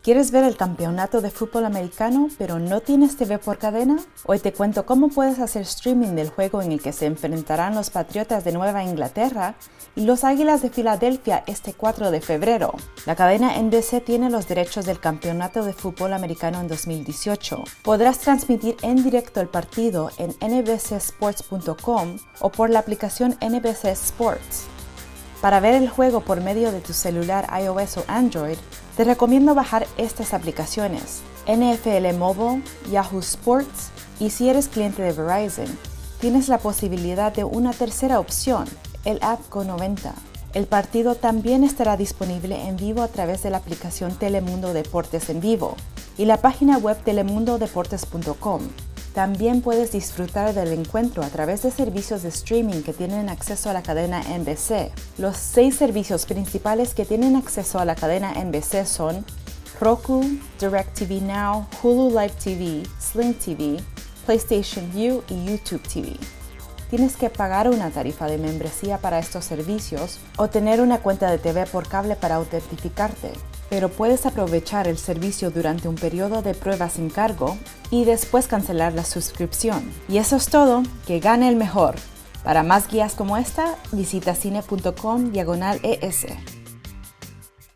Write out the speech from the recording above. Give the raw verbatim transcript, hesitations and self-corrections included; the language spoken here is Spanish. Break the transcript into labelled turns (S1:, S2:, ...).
S1: ¿Quieres ver el campeonato de fútbol americano, pero no tienes T V por cadena? Hoy te cuento cómo puedes hacer streaming del juego en el que se enfrentarán los Patriotas de Nueva Inglaterra y los Águilas de Filadelfia este cuatro de febrero. La cadena N B C tiene los derechos del campeonato de fútbol americano en dos mil dieciocho. Podrás transmitir en directo el partido en N B C sports punto com o por la aplicación N B C Sports. Para ver el juego por medio de tu celular iOS o Android, te recomiendo bajar estas aplicaciones: N F L Mobile, Yahoo Sports, y si eres cliente de Verizon, tienes la posibilidad de una tercera opción, el App Go noventa. El partido también estará disponible en vivo a través de la aplicación Telemundo Deportes en Vivo y la página web telemundo deportes punto com. También puedes disfrutar del encuentro a través de servicios de streaming que tienen acceso a la cadena N B C. Los seis servicios principales que tienen acceso a la cadena N B C son Roku, DirecTV Now, Hulu Live T V, Sling T V, PlayStation Vue y YouTube T V. Tienes que pagar una tarifa de membresía para estos servicios o tener una cuenta de T V por cable para autentificarte, pero puedes aprovechar el servicio durante un periodo de prueba sin cargo y después cancelar la suscripción. Y eso es todo, que gane el mejor. Para más guías como esta, visita cine punto com diagonal E S.